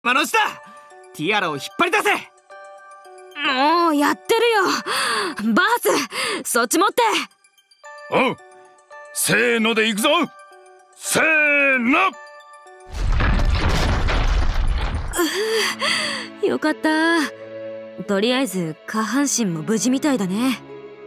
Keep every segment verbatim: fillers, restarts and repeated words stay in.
ぱなしだ。ティアラを引っ張り出せ。 もうやってるよ。バース、そっち持って。 おう、せーので行くぞ。せーの。 よかった。とりあえず下半身も無事みたいだね。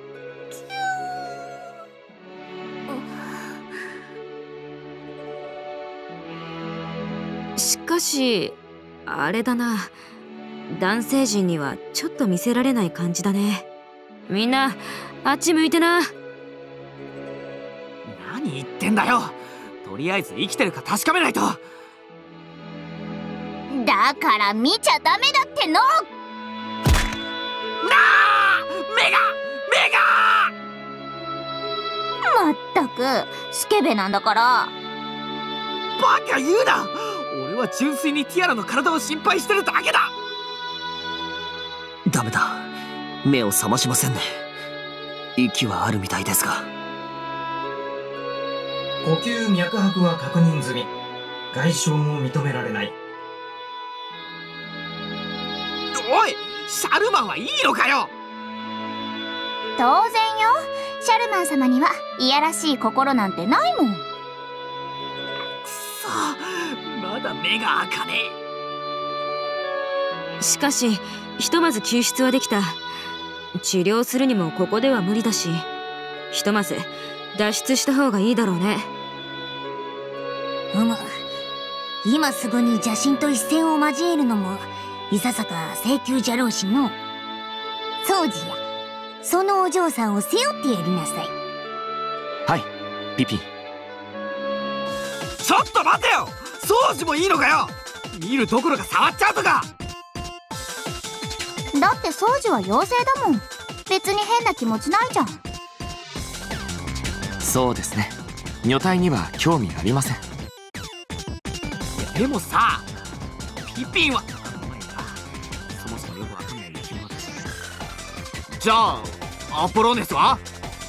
しかしあれだな、男性陣にはちょっと見せられない感じだね。みんなあっち向いてな。 何言ってんだよ。とりあえず生きてるか確かめないと。 だから見ちゃダメだっての。なあ、目が目が。 まったくスケベなんだから。 バカ言うな。俺は純粋にティアラの体を心配してるだけだ。 ダメだ、目を覚ましませんね。息はあるみたいですが。 呼吸脈拍は確認済み。外傷も認められない。 おい、シャルマンはいいのかよ。 当然よ。シャルマン様にはいやらしい心なんてないもん。くそ、まだ目が開かねえ。しかしひとまず救出はできた。治療するにもここでは無理だし、ひとまず脱出した方がいいだろうね。 うむ、今すぐに邪神と一戦を交えるのもいささか請求じゃろうしの。宗司や、そのお嬢さんを背負ってやりなさい。 はい、ピピン。 ちょっと待てよ。宗司もいいのかよ。見るどころか触っちゃうとか。 だって宗司は妖精だもん。別に変な気持ちないじゃん。 そうですね、女体には興味ありません。 でもさ、ピピンはそもそもよくわかんない生き物だし。じゃあアポロネスは？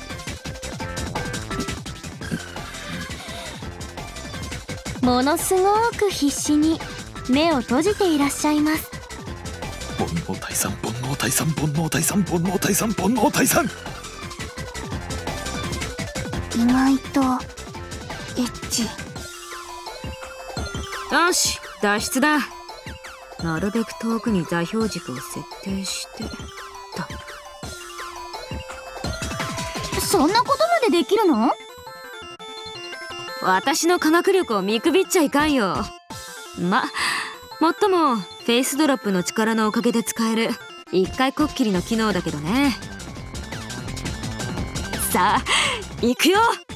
ものすごく必死に目を閉じていらっしゃいます。 煩悩退散、煩悩退散、煩悩退散、煩悩退散、煩悩退散。 意外とエッチ。 よし、脱出だ。なるべく遠くに座標軸を設定してと。 そんなことまでできるの？ 私の科学力を見くびっちゃいかんよ。ま、もっともフェイスドロップの力のおかげで使える一回こっきりの機能だけどね。さあ行くよ。